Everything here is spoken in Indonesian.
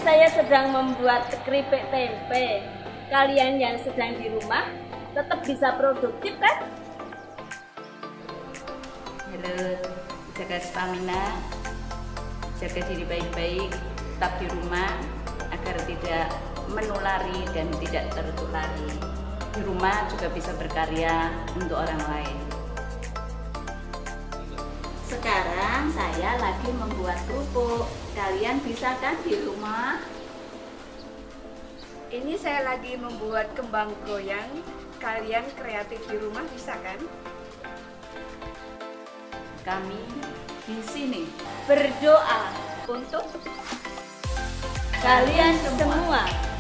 saya sedang membuat keripik tempe. Kalian yang sedang di rumah tetap bisa produktif kan? Halo, jaga stamina, jaga diri baik-baik, tetap di rumah agar tidak menulari dan tidak tertulari. Di rumah juga bisa berkarya untuk orang lain. Sekarang saya lagi membuat kerupuk. Kalian bisa kan di rumah? Ini saya lagi membuat kembang goyang. Kalian kreatif di rumah bisa kan? Kami di sini Berdoa untuk kalian semua.